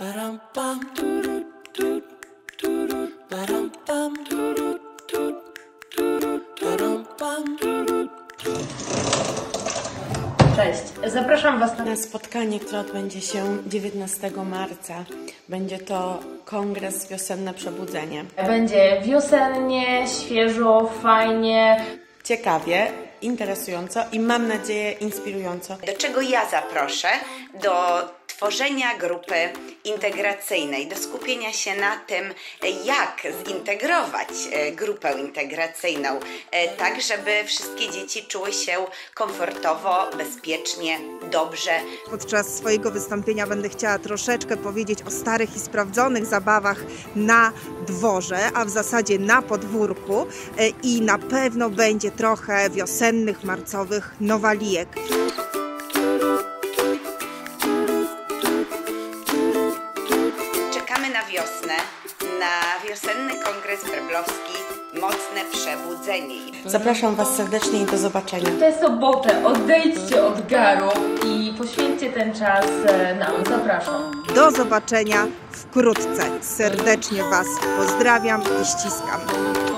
Cześć, zapraszam Was na spotkanie, które odbędzie się 19 marca. Będzie to kongres Wiosenne Przebudzenie. Będzie wiosennie, świeżo, fajnie, ciekawie, interesująco i mam nadzieję inspirująco. Do czego ja zaproszę? Do tworzenia grupy integracyjnej, do skupienia się na tym, jak zintegrować grupę integracyjną, tak żeby wszystkie dzieci czuły się komfortowo, bezpiecznie, dobrze. Podczas swojego wystąpienia będę chciała troszeczkę powiedzieć o starych i sprawdzonych zabawach na dworze, a w zasadzie na podwórku i na pewno będzie trochę wiosennych, marcowych nowalijek. Czekamy na wiosnę, na wiosenny kongres Wróblewski Mocne Przebudzenie. Zapraszam Was serdecznie i do zobaczenia. tę sobotę odejdźcie od garu i poświęćcie ten czas nam. Zapraszam. Do zobaczenia wkrótce. Serdecznie Was pozdrawiam i ściskam.